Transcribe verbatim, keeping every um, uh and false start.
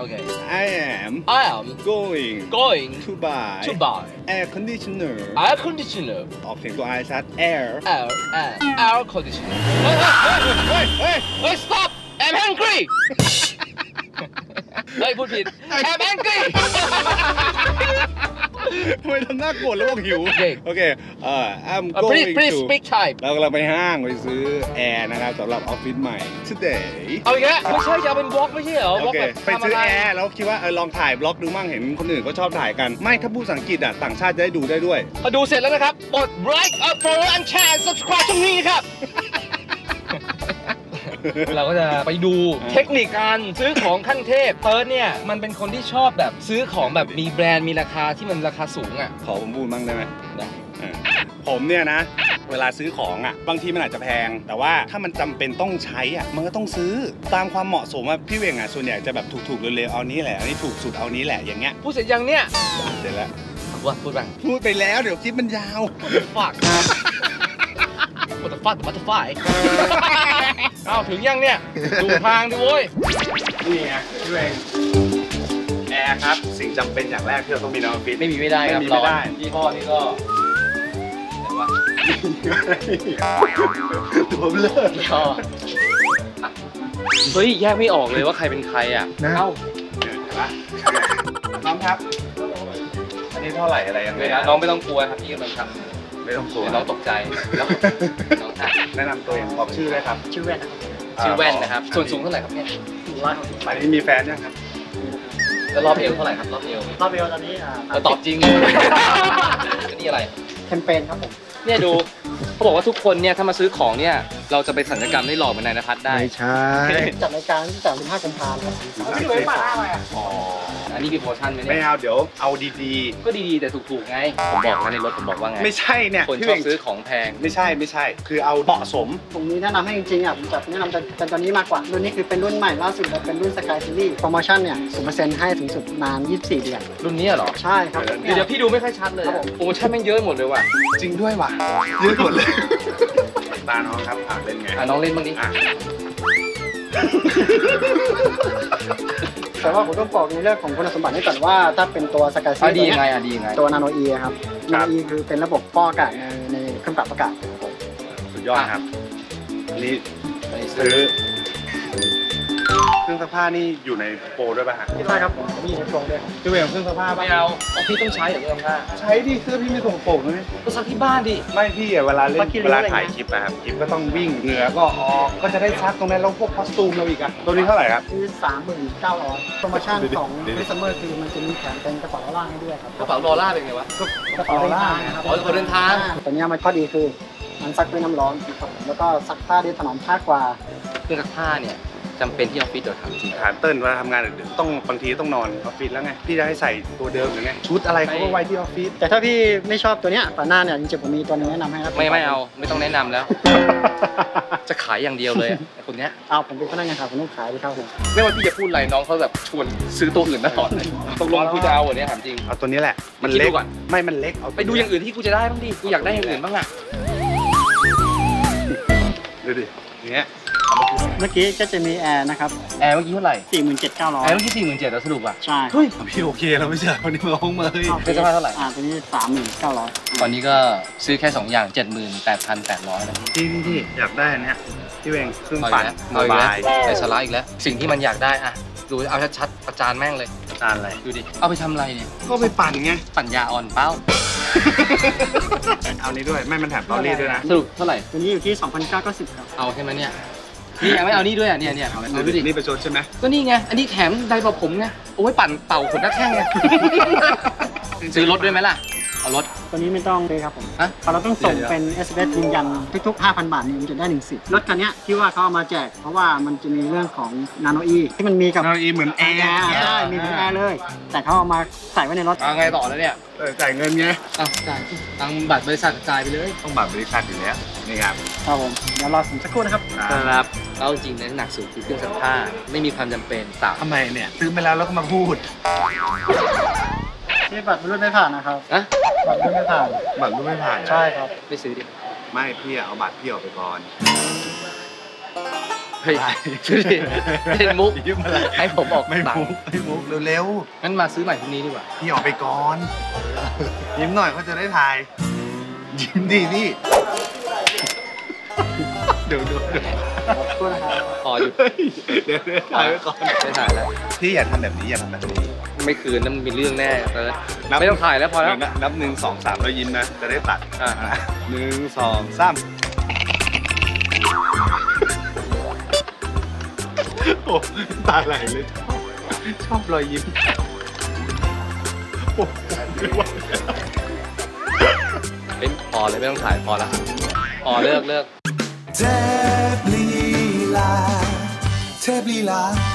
Okay. I am I am going going to buy to buy air conditioner air conditioner. ออกเสียงตัว I ชัด air Air air air conditioner. เฮ้ยเฮ้ยเฮ้ยเฮ้ย stop I'm hungry เฮ้ยพูดผิด I'm hungry ทำไมทำหน้าโกรธแล้วบอกหิว โอเคเอ่อ I'm Uh, please going please to speak Thai เรากำลังไปห้างไปซื้อแอร์นะครับสำหรับออฟฟิศใหม่ today เอาอีกแล้วไม่ใช่จะเอาเป็นบล็อกไม่ใช่เหรอโอบล็อกเคแบบไปทำซื้อะอไรแอร์แล้วคิดว่าเออลองถ่ายบล็อกดูมั่งเห็นคนอื่นก็ชอบถ่ายกันไม่ถ้าพูดภาษาอังกฤษอ่ะต่างชาติจะได้ดูได้ด้วยพอดูเสร็จแล้วนะครับกด like up follow and share subscribe ตรงนี้ครับ เราก็จะไปดูเทคนิคการซื้อของขั้นเทพเติร์ดเนี่ยมันเป็นคนที่ชอบแบบซื้อของแบบมีแบรนด์มีราคาที่มันราคาสูงอ่ะขอผมพูดมั่งได้ไหมได้ผมเนี่ยนะเวลาซื้อของอ่ะบางทีมันอาจจะแพงแต่ว่าถ้ามันจำเป็นต้องใช้อ่ะมันก็ต้องซื้อตามความเหมาะสมอ่ะพี่เวงอ่ะส่วนใหญ่จะแบบถูกๆเร็วๆเอานี้แหละอันนี้ถูกสุดเอานี้แหละอย่างเงี้ยพูดเสร็จยังเนี่ยเสร็จแล้วว่าพูดบ้างพูดไปแล้วเดี๋ยวคลิปมันยาว fuck what the fuck what the fuck อ้าวถึงยังเนี่ยดูทางดิโว้ยนี่ไงพี่เวงแอร์ครับสิ่งจำเป็นอย่างแรกที่เราต้องมีในออฟฟิศไม่มีไม่ได้ครับไม่มีไม่ได้ยี่ห้อนี่ก็ตัวเลิศยี่ห้อเฮ้ยแยกไม่ออกเลยว่าใครเป็นใครอ่ะเอ้าน้องครับอันนี้เท่าไหร่อะไรยังไงน้องไม่ต้องกลัวครับพี่กำลังทไม่ต้องกลัวำน้องตกใจแล้วน้องทำแนะนำตัวเองบอกชื่อด้วยครับชื่อแว่นนะครับชื่อแว่นนะครับส่วนสูงเท่าไหร่ครับเนี่ยหนึ่งร้อยหกสิบตอนนี้มีแฟนยังครับแล้วรอบเอวเท่าไหร่ครับรอบเอวรอบเอวตอนนี้อ่าเราตอบจริงนี่อะไรแคมเปญครับผมเนี่ยดูเขาบอกว่าทุกคนเนี่ยถ้ามาซื้อของเนี่ยเราจะไปสัญญกรรมได้หลอกเหมือนนายณภัทรได้ไม่ใช่จัดรายการตั้งแต่วันที่ห้ากุมภาพันธ์ครับพี่เลยมาอะไรอ่ะอ๋ออันนี้มีโปรโมชั่นไหมไม่เนี่ยเอาเดี๋ยวเอาดีก็ดีๆแต่ถูกๆไงผมบอกนะในรถผมบอกว่าไงๆไม่ใช่เนี่ยคนพี่ชเวอบงซื้อของแพงไม่ใช่ไม่ใช่ คือเอาเหมาะสมผมมีแนะนำให้จริงๆอ่ะผมจะแนะนำเป็นตัวนี้มากกว่ารุ่นนี้คือเป็นรุ่นใหม่ล่าสุดเป็นรุ่นสกายซีรีส์โปรโมชั่นเนี่ยศูนย์เปอร์เซ็นต์ให้ถึงสุดนานยี่สิบสี่เดือนรุ่นนี้เหรอใช่ครับเดี๋ยวเดี๋ยวพี่ดูไม่ค่อยชัดเลยอะโปรโมชั่นแม่งเยอะหมดเลยว่ะจริงด้วยว่ะเยอะหมดเลยตาน้องครับอ่านเล่นไงอ่ะน้องเล่นบ้างดิอ่ะแต่ว่าผมต้องบอกในเรื่องของคุณสมบัติให้ก่อนว่าถ้าเป็นตัวสกายซีอ่ะรีส์ดีตัวยังไงเนี้ยอ่ะดียังไงตัวนาโนอีครับนาโนอีคือเป็นระบบฟอกอากาศในในเครื่องปรับอากาศครับผมสุดยอดครับอันนี้ซื้อเครื่องซักผ้านี่อยู่ในโปรด้วยป่ะฮะใช่ครับผมมีในโครงด้วยครับพี่เวงเครื่องซักผ้าไม่เอาเอาพี่ต้องใช้เหรอเครื่องซักผ้าใช้ดิเสื้อพี่ไม่ส่งโปร่งเลยก็ซักที่บ้านดิไม่พี่อะเวลาเล่นเวลาถ่ายคลิปอะครับคลิปก็ต้องวิ่งเหงื่อก็ออกก็จะได้ซักตรงนั้นแล้วพวกคอสตูมเราอีกอะตัวนี้เท่าไหร่ครับคือสามหมื่นเก้าร้อยโปรโมชั่นของเดี๋ยวๆคริสต์มาสคือมันจะมีแถมเป็นกระเป๋าล่างให้ด้วยครับกระเป๋าดอลลาร์เป็นไงวะกระเป๋าเดินทางนะครับอ๋อกระเป๋าเดินทางตัวนี้มันข้อดีคือมันซักด้วยน้ำร้อนครับแล้วก็ซักผ้าได้ถนอมผ้ากว่าเครื่องซักผ้าเนี่ยจำเป็นที่ออฟฟิศเดี๋ยวถามจริงถามเติ้ลเวลาทำงานเดี๋ยวต้องบางทีต้องนอนออฟฟิศแล้วไงพี่จะให้ใส่ตัวเดิมหรือไงชุดอะไรเขาก็ไว้ที่ออฟฟิศแต่ถ้าพี่ไม่ชอบตัวเนี้ยฝาหน้าเนี่ยจริงๆผมมีตัวนึงแนะนำให้ครับไม่ไม่เอาไม่ต้องแนะนำแล้ว จะขายอย่างเดียวเลยอะไอ้คนเนี้ยเอาผมเป็นพนักงานขายผมต้องขายดีครับผมไม่ว่าพี่จะพูดอะไรน้องเขาแบบชวนซื้อตัวอื่นตลอดเลยตกลงกูจะเอาอันนี้ถามจริงเอาตัวนี้แหละมันคิดเล็ดูกก่อนไม่มันเล็กเอาไปดูอย่างอื่นที่กูจะได้บ้างดิกูอยากได้อย่างอื่นบ้างอะดูดิอย่างเงี้ยเมื่อกี้ก็จะมีแอร์นะครับแอร์เมื่อกี้เท่าไหร่สี่หมื่นเจ็ดเก้าร้อยแอร์เมื่อกี้สี่หมื่นเจ็ดแล้วสรุปอะใช่เฮ้ยพี่โอเคเราไม่ใช่คนนี้มาห้องเมย์เป็นสภาพเท่าไหร่อ่าตัวนี้สามหมื่นเก้าร้อยตอนนี้ก็ซื้อแค่สองอย่างเจ็ดหมื่นแปดพันแปดร้อยนะพี่พี่พี่อยากได้อันเนี้ยพี่เวงเครื่องเอาอีปั่กนแล้วโมเอาอีกบาแล้วยไอ้สาระอีกแล้วสิ่งที่มันอยากได้อะดูเอาชัดๆประจานแม่งเลยจานอะไรดูดิเอาไปทำอะไรเนี่ยก็ไปปั่นไงปั่นยาอ่อนเป้าเอานี้ด้วยไม่มันแถมตอรี่ด้วยนะสรุปเท่าไหร่ตัวนี้อยู่ที่สองพันเก้าร้อยเก้าสิบครับเอาใช่ไหมเนี่ยนี่ยังไม่เอานี่ด้วยอ่ะเนี่ยเนี่ยเอาดูดินี่ประชดใช่ไหมก็นี่ไงอันนี้แถมไดร์เป่าผมไงโอ้ยปั่นเป่าขนหน้าแข้งไง ซื้อรถด้วยไหมล่ะเอารถตัวนี้ไม่ต้องเลยครับผมฮะเราต้องส่งเดี๋ยวเป็น เอส เอ็ม เอส ยืนยันทุกๆ ห้าพัน บาทเนี่ยมันจะได้หนึ่งสิทธิ์รถคันเนี้ยที่ว่าเขาเอามาแจก เพราะว่ามันจะมีเรื่องของนาโนอีที่มันมีกับนาโนอีเหมือนแอร์ใช่มีเหมือนแอร์เลย แต่เขาเอามาใส่ไว้ในรถเอาไงต่อแล้วเนี่ยเออจ่ายเงินไงเอาจ่ายตังค์บัตรบริษัทจ่ายไปเลยต้องบัตรบริษัทอยู่แล้วนี่ครับครับผมเดี๋ยวรอผมสักครู่นะครับครับเอาจริงๆนะหนักสุดคือเครื่องซักผ้าไม่มีความจำเป็นสามทำไมเนี่ยซื้อไปแล้วแล้วก็มาพูดที่บัตรรุ่นไม่ผ่านนะครับอะบัตรรุ่นไม่ผ่านบัตรรูปไม่ผ่านใช่ครับไม่ซื้อดิไม่พี่เอาบัตรพี่ออกไปก่อนเฮ้ยช่วยดิเล่นมุกยิ้มอะไรให้ผมออกไม่ตังมุค์กไม่มุกเร็วงั้นมาซื้อใหม่พรุ่งนี้ดีกว่าๆพี่ออกไปก่อนยิ้มหน่อยเขาจะได้ถ่ายยิ้มดีพี่เดี๋ยวเดี๋ยวเดี๋ยวโทษนะครับพออยู่เดี๋ยวเดี๋ยวถ่ายไว้ก่อนไม่ถ่ายแล้วพี่อย่าทำแบบนี้อย่าทำแบบนี้ไม่คืนนั่นมันมีเรื่องแน่เติร์ดนับไม่ต้องถ่ายแล้วพอแล้วนับนับหนึ่งสองสามแล้วยิ้มนะ จะได้ตัดอ่ะหนึ่งสองสามโอ้ตาไหลเลย ชอบรอยยิ้มโอ้ไม่ไหวเป็นพอเลยไม่ต้องถ่ายพอละพอเลิกเลิกเทพลีลาเทพลีลา